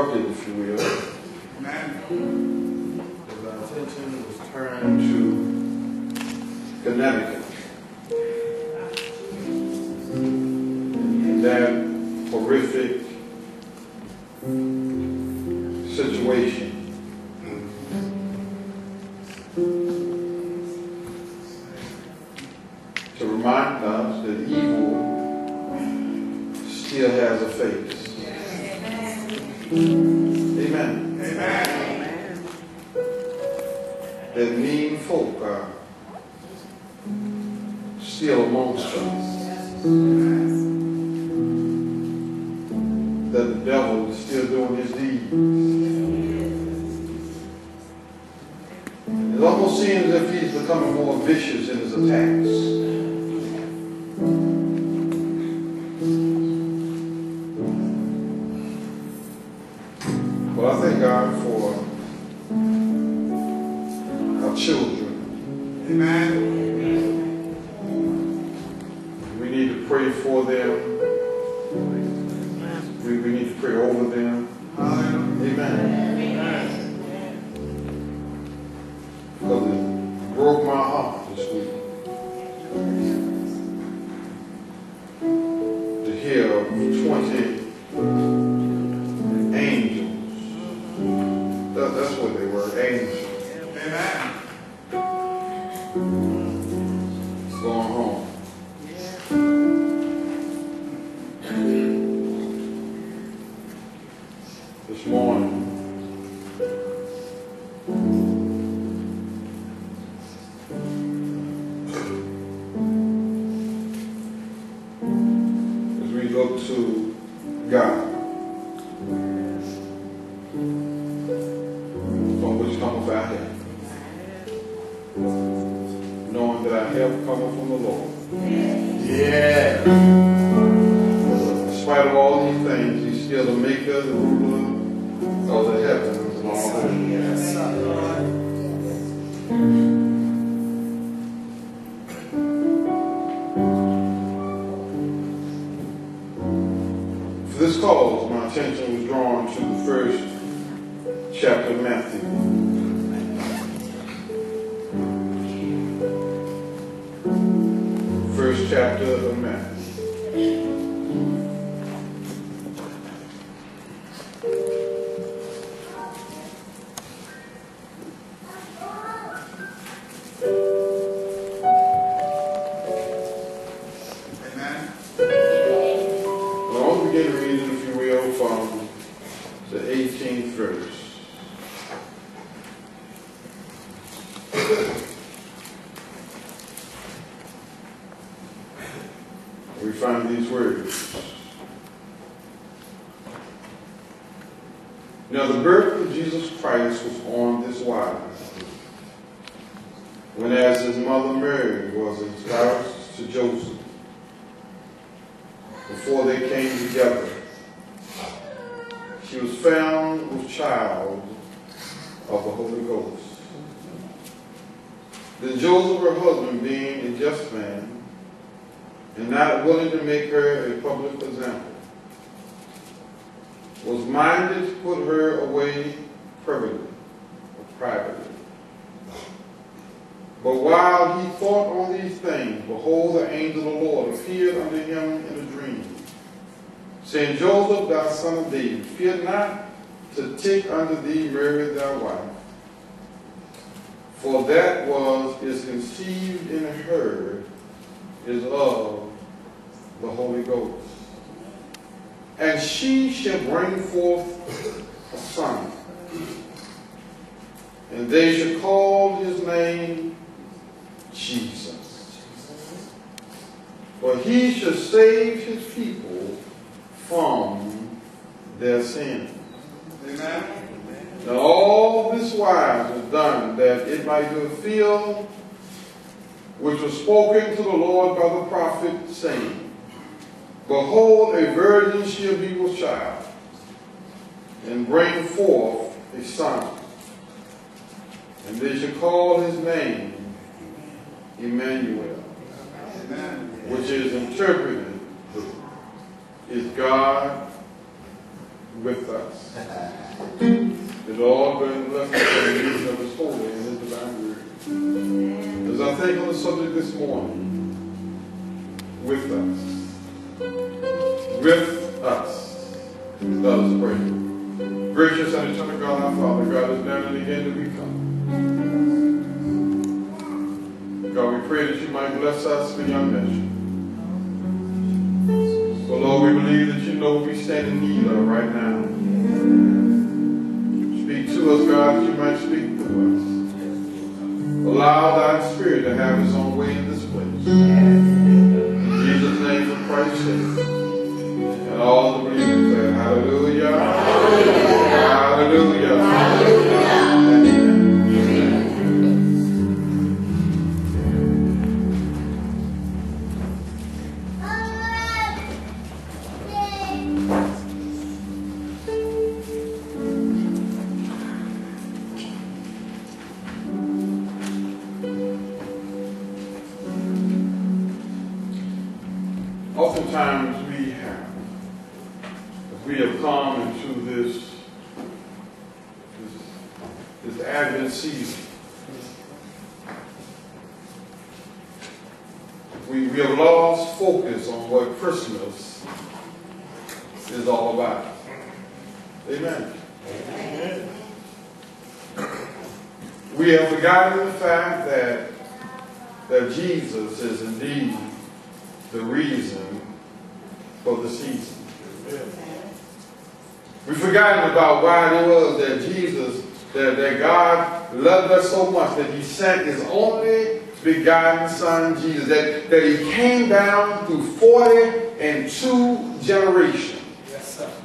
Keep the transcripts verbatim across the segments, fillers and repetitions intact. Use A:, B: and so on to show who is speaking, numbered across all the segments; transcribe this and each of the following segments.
A: interrupted, if you will. Amen. Because our attention was turned to Connecticut. And that horrific situation. To remind us that evil still has a face. Amen. Amen. That mean folk are still amongst us. That the devil is still doing his deeds. It almost seems as if he's becoming more vicious in his attacks. Well, I thank God for our children. Amen. We need to pray for them. We, we need to pray over them. Amen. Because it broke my heart this week to hear of twenty angels. That, that's what they were, angels. Amen. Going home. This morning, as we look to God, from which cometh our help, knowing that our help cometh from the Lord. Yeah. In spite of all these things, He's still the maker, the ruler of the heavens and all that. Yes, Lord. For this cause, my attention was drawn to the first chapter of Matthew. First chapter of Matthew. Amen. Well, I'll begin reading, if you will, from the eighteenth verse. We find these words. Now the birth of Jesus Christ was on this wise. When as his mother Mary was espoused to Joseph, before they came together, she was found with child of the Holy Ghost. Then Joseph, her husband, being a just man, and not willing to make her a public example, was minded to put her away privately, or privately. But while he thought on these things, behold, the angel of the Lord appeared unto him in a dream, saying, Joseph, thou son of David, fear not to take unto thee Mary thy wife, for that was is conceived in her is of the Holy Ghost. And she shall bring forth a son, and they shall call his name Jesus. For he shall save his people from their sins. Amen. Now all this wise was done that it might fulfill which was spoken to the Lord by the prophet, saying, Behold, a virgin shall be with child, and bring forth a son, and they shall call his name Emmanuel, which is interpreted is God with us. The Lord bring blessings on the reading of His holy and His divine word. As I think on the subject this morning, with us. With us. Let us pray. Gracious and eternal God, our Father, God, is now and again that we come. God, we pray that you might bless us beyond measure. So, Lord, we believe that you know what we stand in need of right now. Speak to us, God, that you might speak to us. Allow thy Spirit to have his own way in this place. In Jesus' name, for Christ's sake. And all the believers said, hallelujah. Hallelujah. Hallelujah. Hallelujah. Oftentimes we have, we have come into this, this, this Advent season. We, we have lost focus on what Christmas is all about. Amen. Amen. We have forgotten the fact that, that Jesus is indeed the reason for the season. We've forgotten about why it was that Jesus, that, that God loved us so much that he sent his only begotten Son, Jesus, that, that he came down through forty and two generations. Yes, sir.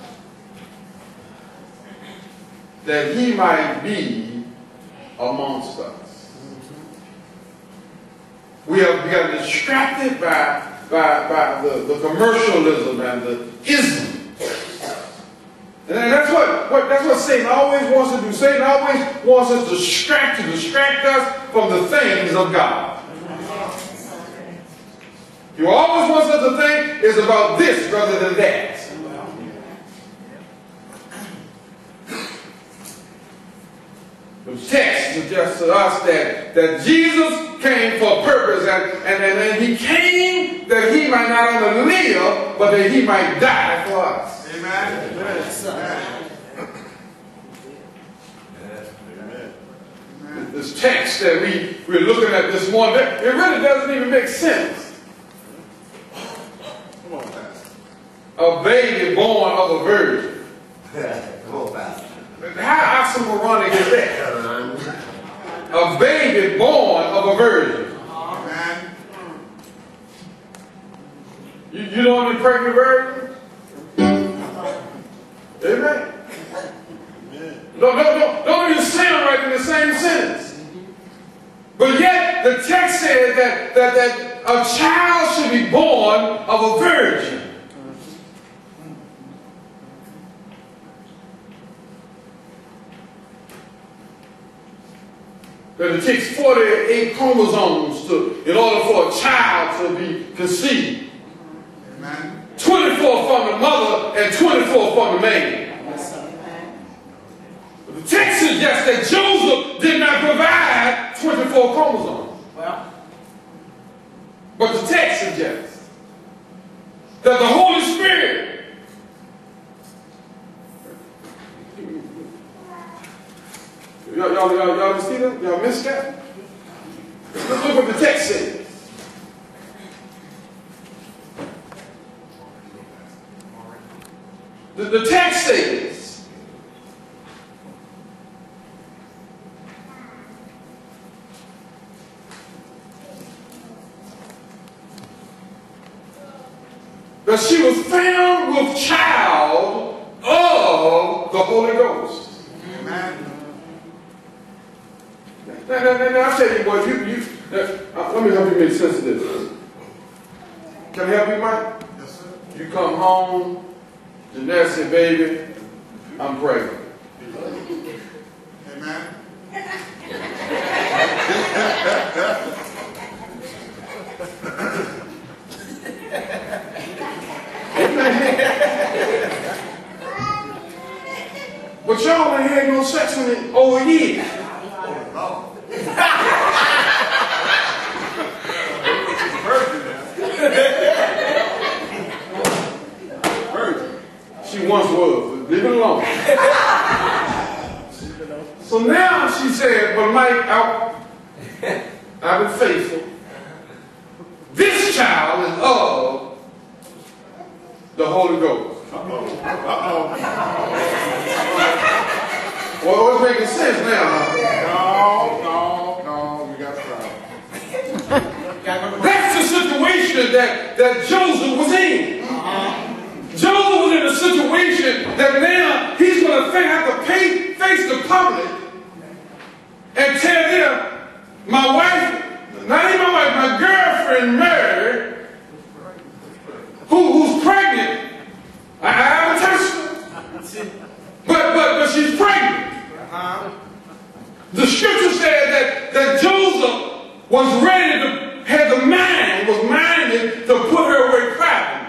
A: That he might be amongst us. We have become distracted by, by, by the, the commercialism and the ism. And that's what, what, that's what Satan always wants to do. Satan always wants us to distract, to distract us from the things of God. He always wants us to think it's about this rather than that. The text suggests to us that, that Jesus came for a purpose, and, and, and, and he came that he might not only live, but that he might die for us. Amen. Amen. Amen. Amen. This text that we, we're looking at this morning, it really doesn't even make sense. Come on, Pastor. A baby born of a virgin. Come on, Pastor. How oxymoronic is that? A baby born of a virgin. Amen. You, you don't want to be pregnant virgin? Amen. Don't, don't, don't, don't even sound right in the same sentence. But yet the text says that, that, that a child should be born of a virgin. That it takes forty-eight chromosomes to, in order for a child to be conceived. Amen. twenty-four from the mother and twenty-four from the man. But the text suggests that Joseph did not provide twenty-four chromosomes. Well, but the text suggests that the Holy Spirit Y'all, y'all, y'all, y'all see that? Y'all missed that? Let's look what the text says. The, the text says, that she was found with child of the Holy Ghost. Amen. Now, now, now, now, I tell you what, you, you, uh, let me help you make sense of this. Can I help you, Mike? Yes, sir. You come home, Jeanette said, baby, I'm pregnant. Amen. But y'all ain't had no sex in it over years. She once was, but leave it alone. So now she said, but Mike, I, I've been faithful. This child is of the Holy Ghost. Uh-oh. Uh-oh. Well, it's making sense now. No, no, no, we got to stop. That's the situation that, that Joseph was in. Uh-huh. Joseph was in a situation that now he's going to have to pay, face the public and tell them, my wife, not even my wife, my girlfriend Mary, who, who's pregnant. I, I haven't touched her, but, but, but she's pregnant. Uh-huh. The scripture said that, that Joseph was ready to, had the mind, was minded to put her away privately.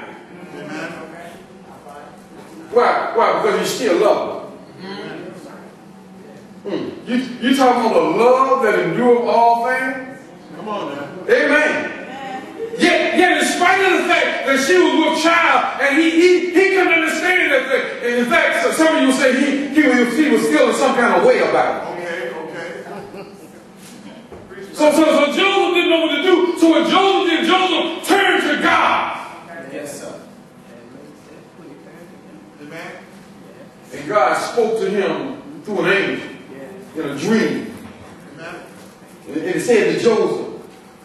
A: Why? Why? Because you still love her. Mm. You, you talking about the love that endureth all things? Come on now. Amen. Yet, yet in spite of the fact that she was with child, and he he, he couldn't understand that thing. And in fact, so some of you say he, he, was, he was feeling some kind of way about it. Okay, okay. So, so, so Joseph didn't know what to do. So what Joseph did, Joseph turned to God. Yes, sir. Amen. And God spoke to him through an angel in a dream. Amen. And it said to Joseph,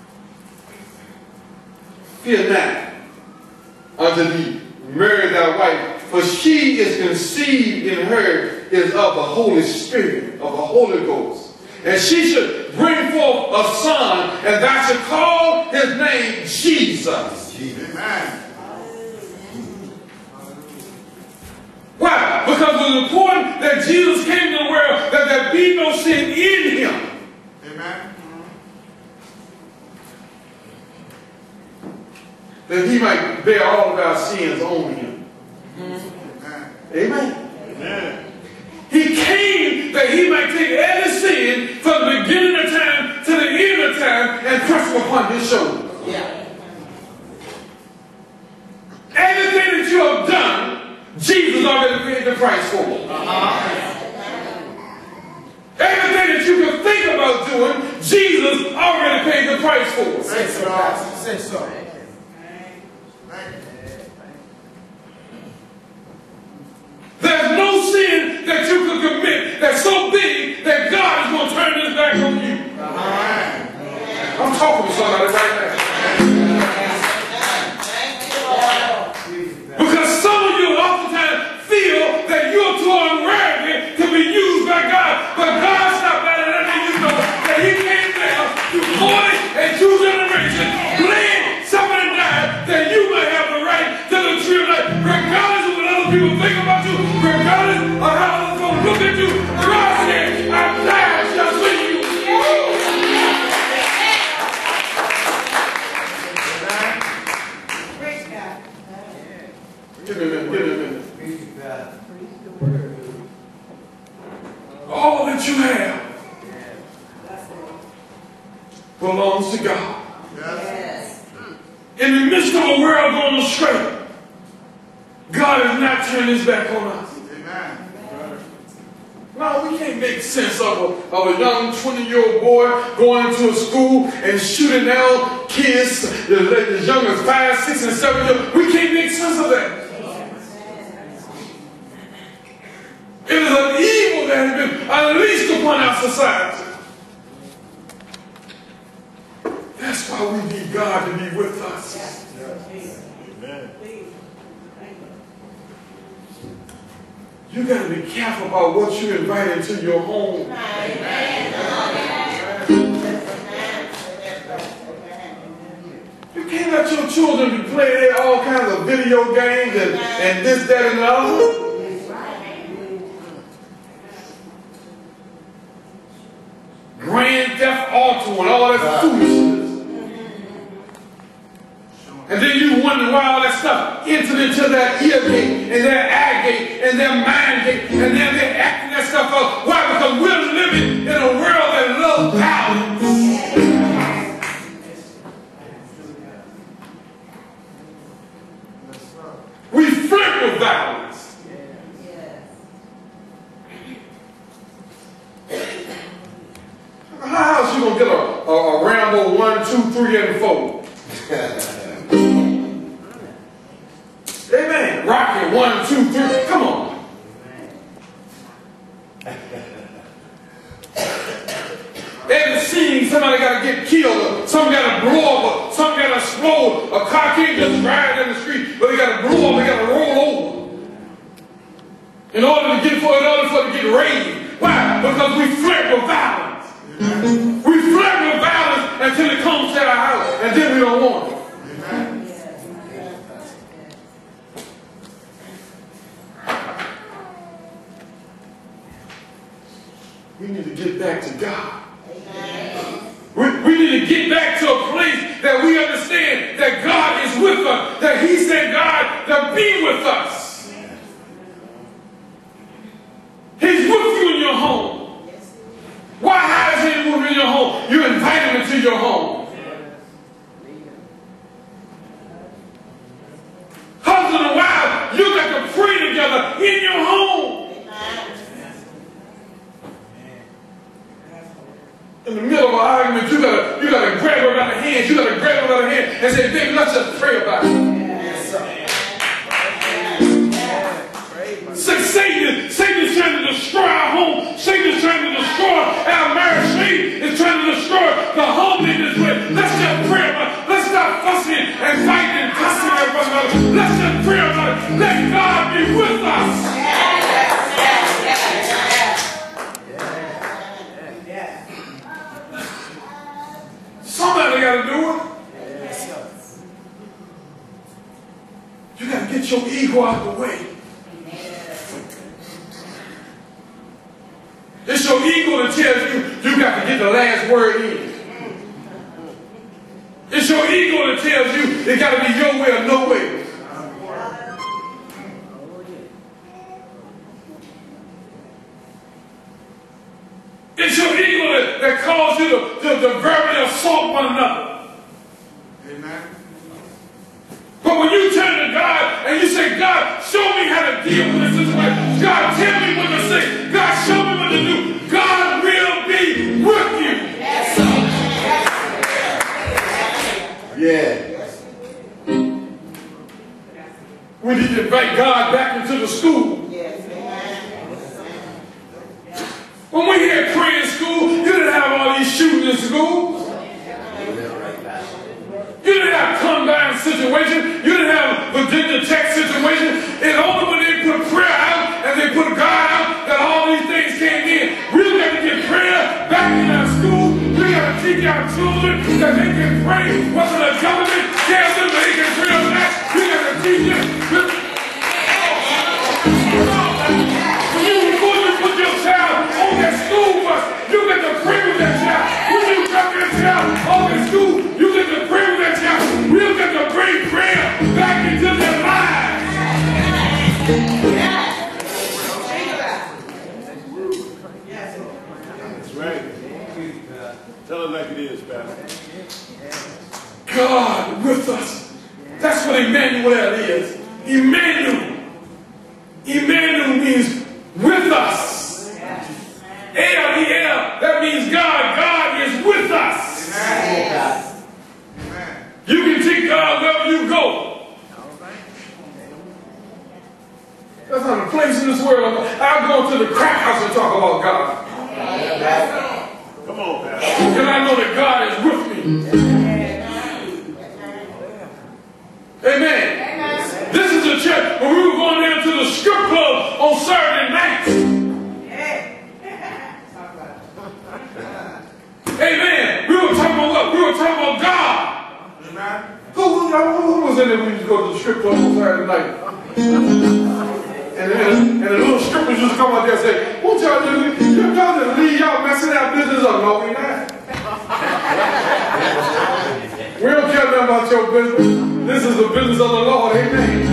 A: fear not unto thee, marry thy wife, for she is conceived in her is of the Holy Spirit, of the Holy Ghost. And she should bring forth a son, and thou shalt call his name Jesus. Amen. Why? Because it was important that Jesus came to the world that there be no sin in him. Amen. That he might bear all of our sins on him. Amen. Amen. Amen. He came that he might take every sin from the beginning of time to the end of time and crush them upon his shoulders. Yeah. Everything that you have done, Jesus already paid the price for it. Uh-huh. Everything that you can think about doing, Jesus already paid the price for it. Say so, God. Say so. There's no sin that you can commit that's so big that God is going to turn his back on you. Uh-huh. I'm talking to somebody right now. Because some of you oftentimes feel that you're too unworthy to be used by God. But God stopped by and letting you know that he came down through forty and two generations, bled, suffered, and died, that you might have the right to the tree of life. Regardless of what other people think about you, regardless of how others going to look at you, God said, I died just for you. Give me a minute, give me a minute. All that you have belongs to God. Yes. In the midst of a world going astray, God has not turned his back on us. Amen. No, we can't make sense of a, of a young twenty-year-old boy going to a school and shooting down kids as young as five, six, and seven years. We can't make sense of that. It is an evil that has been unleashed upon our society. That's why we need God to be with us. Amen. You got to be careful about what you invite into your home. Amen. You can't let your children be playing all kinds of video games and, and this, that, and the other. Grand Theft Auto and all that foolishness. And then you wonder why all that stuff entered into their ear gate and their eye gate and their mind gate, and then they're acting two, three, and four. Amen. Rocky, one, two, three. Come on. Every scene, somebody got to get killed, or something got to blow up, or something got to explode. A car can't just drive down the street, but they got to blow up, they got to roll over. In order to get for, in order for it to get raised. Why? Because we flirt with violence. We flirt with violence until it comes to our house, and then we don't want it. We need to get back to God. We, we need to get back to a place that we understand that God is with us, that He sent God to be with us. He's with you in your home. Why has He with you in your home? You invite Him into your home. Husband and wife, you got to pray together in your home. In the middle of an argument, you gotta, you gotta grab her by the hands, you gotta grab her by the hand and say, baby, let's just pray about it. Yes, sir. Satan, Satan is trying to destroy our home. Satan is trying to destroy our marriage. Satan is trying to destroy the home in this way. Let's just pray about it. Let's stop fussing and fighting and cussing at one another. Let's just pray about it. Let God be with us. Somebody got to do it. You got to get your ego out of the way. It's your ego that tells you you got to get the last word in. It's your ego that tells you it got to be your way or no way. It's your ego that, that calls you to, to, to verbally assault one another. Amen. But when you turn to God and you say, God, show me how to deal with this situation. God, tell me what to say. God, show me what to do. God will be with you. Yes. Yeah. We need to invite God back into the school. Yes. When we had prayer in school, you didn't have all these shootings in school. You didn't have combined situations. You didn't have Virginia Tech situations. It's only when they put prayer out and they put God out that all these things came in. We got to get prayer back in our school. We got to teach our children that they can pray. Whether the government tells them that they can pray or not, we got to teach them. When you, before you put your child on that school bus, you get to pray with that child. When you drop your child on that school, you get to pray with that child. We'll get to bring prayer back into their lives. That's right. Tell it like it is, Pastor. God with us. That's what Emmanuel is. Emmanuel. Emmanuel means with us. El, El, that means God. God is with us. Amen. You can take God wherever you go. That's not a place in this world. I'll go to the crack house and talk about God. Come on, Pastor. Because I know that God is with me. Amen. Amen. This is a church when we were going down to the strip club on Saturday nights. Amen. We were talking about what? We were talking about God. Amen. Who, who, who was in there when you go to the strip club on Saturday night? And, and, and the little strippers just come out there and say, "What y'all do? Y'all just leave y'all messing our business up." No, we not. We don't care nothing about your business. This is the business of the Lord. Amen.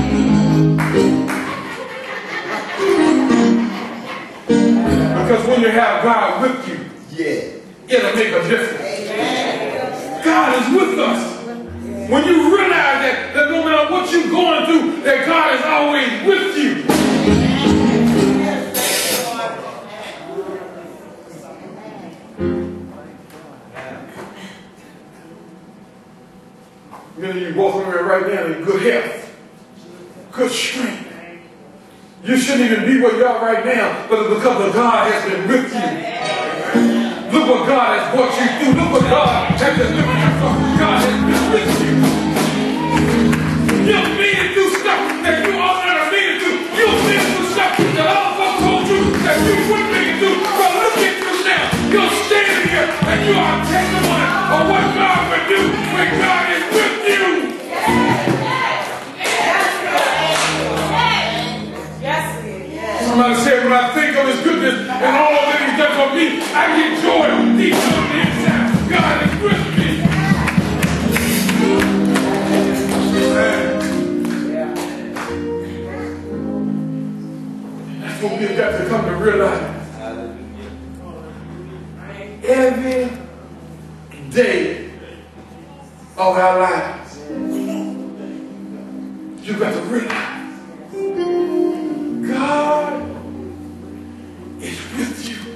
A: Because when you have God with you, yeah, it'll make a difference. Amen. God is with us. When you realize that, that no matter what you're going through, that God is always with you. of you walking around right now in good health, good strength. You shouldn't even be where you are right now, but it's because God has been with you. Look what God has brought you through. Look what God has delivered you from. God has been with you. You've made it through stuff that you ought not have made it through. You've made it through stuff that all folks told you that you wouldn't make it through. But look at you now. You're standing here and you are a testimony of what God will do when God is with you. Somebody said, when I think of his goodness and all that he's done for me, I get joy deep on the inside. God is with me. That's what we've got to come to realize. Every day of our lives, you've got to realize God is with you.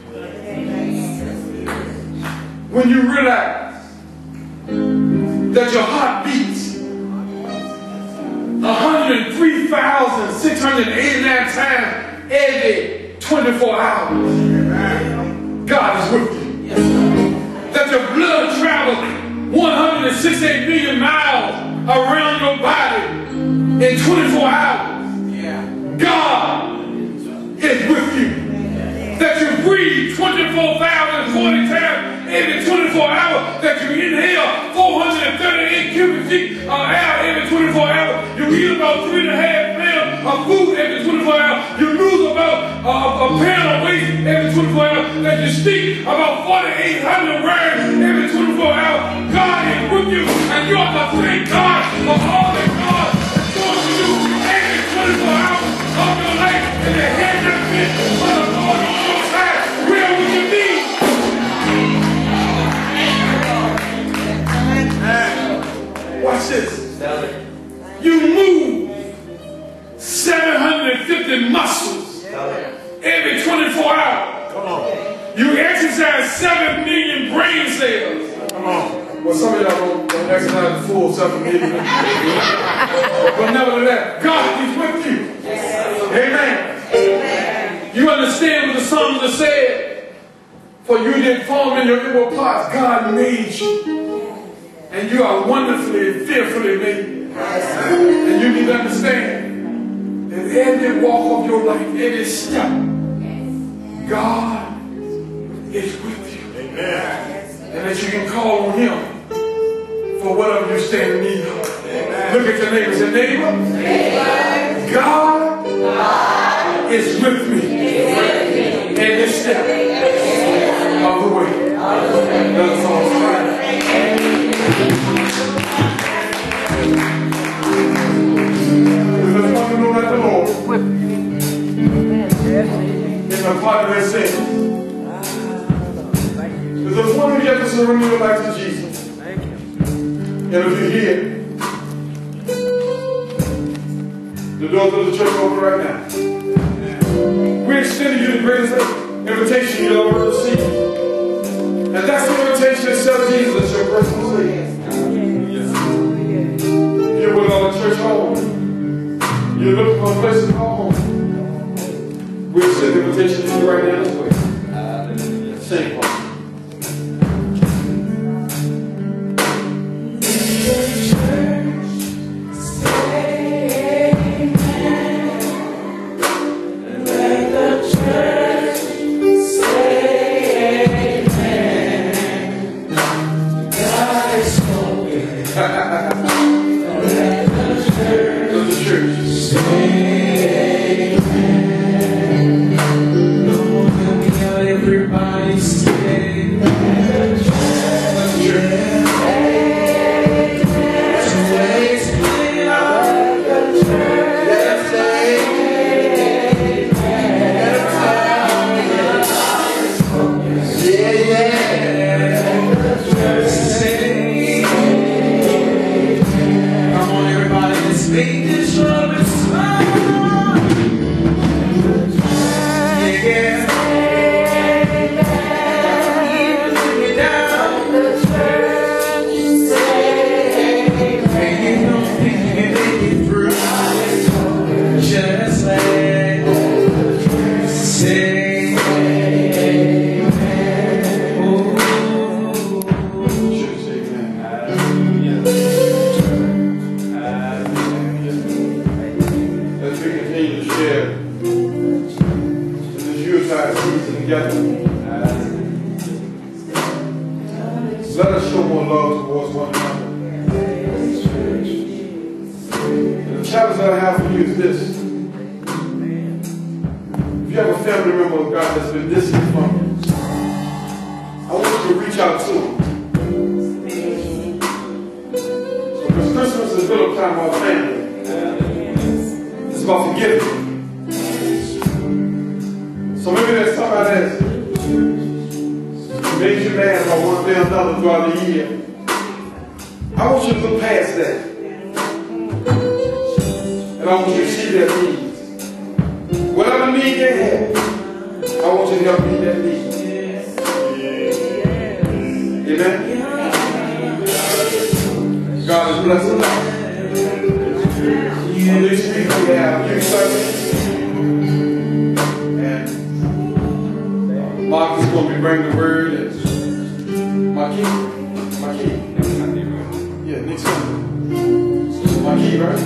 A: When you realize that your heart beats one hundred three thousand six hundred eighty-nine times every twenty-four hours, God is with you. That your blood travels one hundred sixty-eight million miles around your body in twenty-four hours. God is with you. That you breathe twenty-four thousand forty times every twenty-four hours. That you inhale four hundred thirty-eight cubic feet of air every twenty-four hours. You eat about three and a half pounds of food every twenty-four hours. You lose about uh, a pound of weight every twenty-four hours. That you speak about forty-eight hundred words every twenty-four hours. God is with you, and you ought to thank God for all that God is going to do every twenty-four hours of your life. And the head not been for the Lord on your side. Where would you be? Watch this. You move seven hundred fifty muscles every twenty-four hours. Come on. You exercise seven million brain cells. Come on. Well, some of y'all don't, don't exercise the full seven million. But nevertheless, God is with you. Amen. Amen. You understand what the Psalms have said? For you did form in your inward parts. God made you. And you are wonderfully and fearfully made. And you need to understand that every walk of your life, every step, God is with you. Amen. And that you can call on him for whatever you stand in need of. Amen. Look at your neighbor and say, neighbor, neighbor. God, God is with me every step of the way. That's all right. Because I want to know that the Lord is a part of their sin. Because one of you have to surrender your life to Jesus. And if you're here, the doors of the church are open right now. We're extending you the greatest invitation you'll ever receive. And that's the invitation to accept Jesus as your personal Savior. You're with all the church home. You're looking for a place to call home. We'll send the invitation to you right now this way. Sing for me. reason together. Let us show more love towards one another. And the challenge that I have for you is this. If you have a family member of God that's been distant from you, I want you to reach out to them. Because Christmas is built up time with our family. It's about forgiving. So maybe there's somebody that's made you mad about one thing or another throughout the year. I want you to look past that. And I want you to see their needs. Whatever need they have, I want you to help meet that need. Amen? God is blessing us. On this week we have youth service. And Mark is going to be bringing the word. And my key. My key. Yeah, next Sunday. My key, right?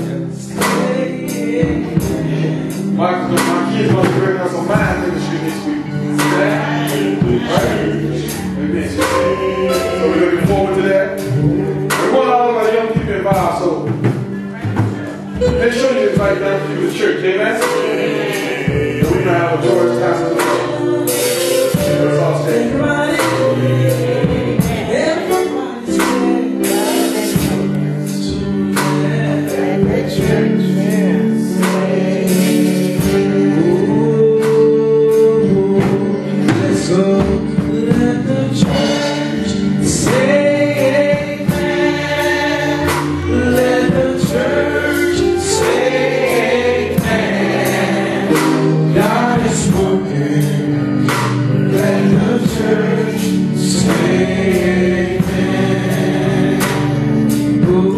A: Mark is going, my key is going to bring us some mind ministry this week. Right? Amen. So we're looking forward to that. We want all of our young people involved, so make sure you invite them to the church, amen? And we're going to have a George time to the Let's all stand. Let's go. Let the church say amen. Let the church say amen. God is working. Let the church say amen. Ooh.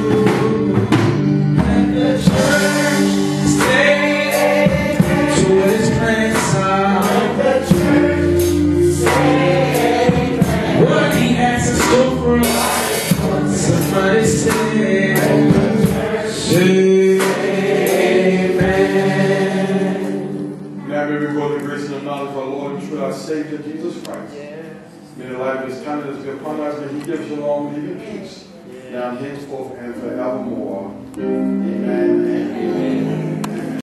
A: Let the church say amen. To his plans are. Let the church say amen. What he has in store for us. Somebody say amen. Say amen. Now may we go to the grace and the knowledge of our Lord and true our Savior Jesus Christ. May the light of his countenance be upon us, and he gives you long living peace, now henceforth and forevermore. Amen and amen.